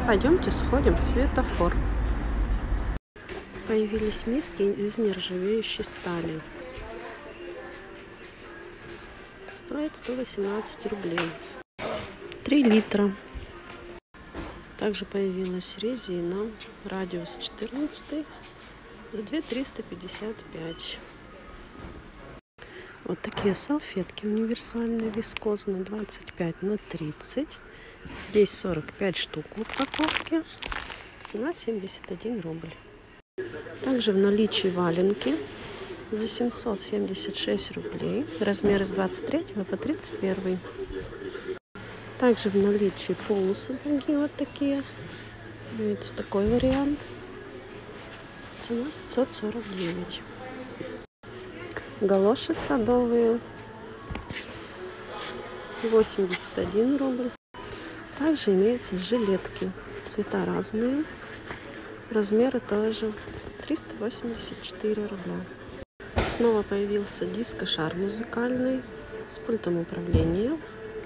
Пойдемте сходим в светофор. Появились миски из нержавеющей стали. Стоит 118 рублей. 3 литра. Также появилась резина радиус 14 за 2355. Вот такие салфетки универсальные, вискозные, 25 на 30. Здесь 45 штук в упаковке. Цена 71 рубль. Также в наличии валенки за 776 рублей. Размер с 23 по 31. Также в наличии полусапоги вот такие. Видите, такой вариант. Цена 549. Галоши садовые 81 рубль. Также имеются жилетки. Цвета разные. Размеры тоже 384 рубля. Снова появился диско-шар музыкальный с пультом управления.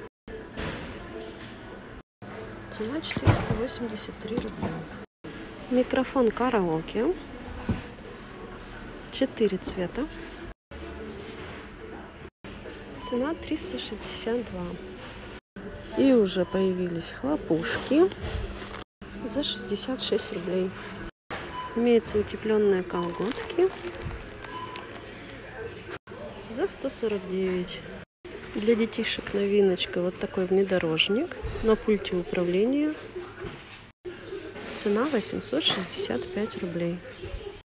Цена 483 рубля. Микрофон караоке. 4 цвета. Цена 362. И уже появились хлопушки за 66 рублей. Имеются утепленные колготки за 149. Для детишек новиночка вот такой внедорожник на пульте управления. Цена 865 рублей.